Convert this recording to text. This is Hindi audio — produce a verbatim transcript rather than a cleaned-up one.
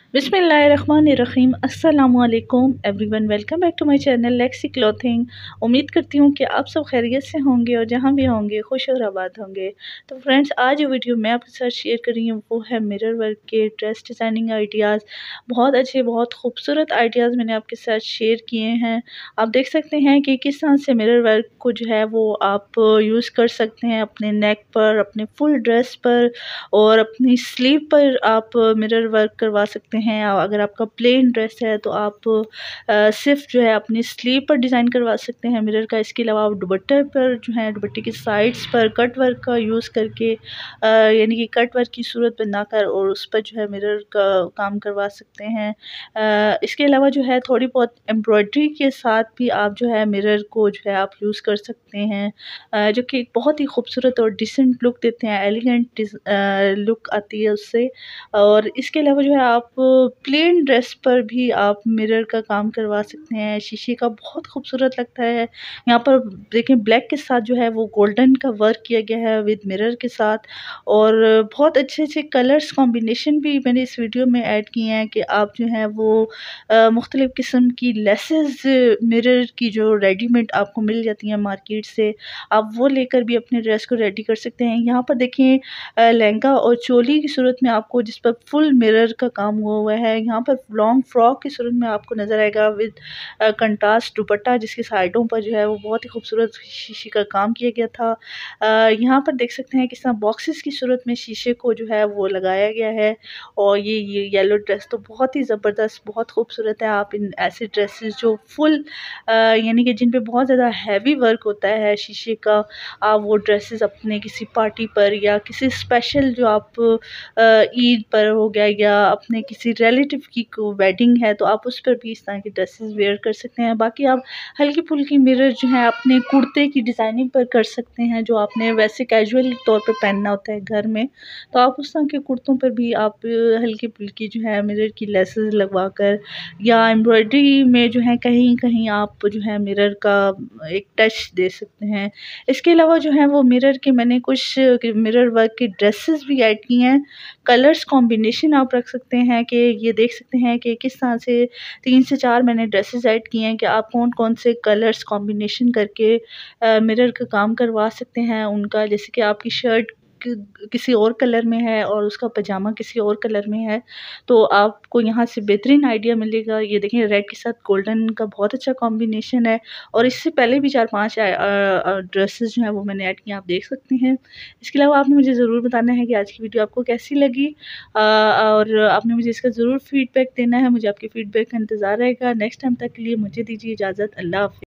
बिस्मिल्लाहिर्रहमानिर्रहीम। अस्सलामु अलैकुम everyone, welcome back to my channel लेगाcyclothing। उम्मीद करती हूँ कि आप सब खैरियत से होंगे और जहाँ भी होंगे खुश और आबाद होंगे। तो फ्रेंड्स, आज जो वीडियो मैं आपके साथ शेयर कर रही हूँ वो है मिरर वर्क के ड्रेस डिज़ाइनिंग आइडियाज़। बहुत अच्छे, बहुत खूबसूरत आइडियाज़ मैंने आपके साथ शेयर किए हैं। आप देख सकते हैं कि किस तरह से मिरर वर्क को जो है वो आप यूज़ कर सकते हैं अपने नेक पर, अपने फुल ड्रेस पर और अपनी स्लीव पर आप मिरर वर्क करवा सकते हैं। अगर आपका प्लेन ड्रेस है तो आप आ, सिर्फ जो है अपनी स्लीव पर डिज़ाइन करवा सकते हैं मिरर का। इसके अलावा आप दुपट्टे पर जो है दुपट्टे की साइड्स पर कट वर्क का यूज़ करके यानी कि कट वर्क की सूरत बनाकर और उस पर जो है मिरर का काम करवा सकते हैं। आ, इसके अलावा जो है थोड़ी बहुत एम्ब्रॉयडरी के साथ भी आप जो है मिरर को जो है आप यूज़ कर सकते हैं, आ, जो कि बहुत ही खूबसूरत और डिसेंट लुक देते हैं, एलिगेंट लुक आती है उससे। और इसके अलावा जो है आप प्लेन ड्रेस पर भी आप मिरर का काम करवा सकते हैं। शीशे का बहुत खूबसूरत लगता है। यहाँ पर देखें, ब्लैक के साथ जो है वो गोल्डन का वर्क किया गया है विद मिरर के साथ, और बहुत अच्छे अच्छे कलर्स कॉम्बिनेशन भी मैंने इस वीडियो में ऐड किए हैं कि आप जो है वो मुख्तलिफ़ किस्म की लेसेस मिरर की जो रेडीमेड आपको मिल जाती हैं मार्केट से, आप वो लेकर भी अपने ड्रेस को रेडी कर सकते हैं। यहाँ पर देखें, लहंगा और चोली की सूरत में आपको जिस पर फुल मिरर का काम हुआ हुआ है, यहाँ पर लॉन्ग फ्रॉक की सूरत में आपको नज़र आएगा विद कंट्रास्ट दुपट्टा, जिसकी साइडों पर जो है वो बहुत ही खूबसूरत शीशे का काम किया गया था। आ, यहाँ पर देख सकते हैं किस तरह बॉक्सेस की सूरत में शीशे को जो है वो लगाया गया है। और ये ये येलो ड्रेस तो बहुत ही ज़बरदस्त, बहुत खूबसूरत है। आप इन ऐसे ड्रेसेस जो फुल यानी कि जिन पे बहुत ज़्यादा हैवी वर्क होता है शीशे का, आप वो ड्रेसेस अपने किसी पार्टी पर या किसी स्पेशल जो आप ईद पर हो गया या अपने किसी रिलेटिव की वेडिंग है तो आप उस पर भी इस तरह की ड्रेसेस वेयर कर सकते हैं। बाकी आप हल्की फुल्की मिरर जो है अपने कुर्ते की डिज़ाइनिंग पर कर सकते हैं, जो आपने वैसे कैजुअल तौर पर पहनना होता है घर में, तो आप उस तरह के कुर्तों पर भी आप हल्की फुल्की जो है मिरर की लेसेस लगवा कर या एम्ब्रॉयडरी में जो है कहीं कहीं आप जो है मिरर का एक टच दे सकते हैं। इसके अलावा जो है वो मिरर के मैंने कुछ मिरर वर्क के ड्रेसेस भी ऐड की हैं। कलर्स कॉम्बिनेशन आप रख सकते हैं कि ये देख सकते हैं कि किस तरह से तीन से चार मैंने ड्रेसेस ऐड किए हैं कि आप कौन कौन से कलर्स कॉम्बिनेशन करके मिरर का काम करवा सकते हैं उनका। जैसे कि आपकी शर्ट किसी और कलर में है और उसका पजामा किसी और कलर में है, तो आपको यहाँ से बेहतरीन आइडिया मिलेगा। ये देखें, रेड के साथ गोल्डन का बहुत अच्छा कॉम्बिनेशन है, और इससे पहले भी चार पांच ड्रेसेस जो हैं वो मैंने ऐड किए, आप देख सकते हैं। इसके अलावा आपने मुझे ज़रूर बताना है कि आज की वीडियो आपको कैसी लगी, आ, और आपने मुझे इसका ज़रूर फीडबैक देना है। मुझे आपके फीडबैक का इंतज़ार रहेगा। नेक्स्ट टाइम तक के लिए मुझे दीजिए इजाज़त। अल्लाह हाफ़िज़।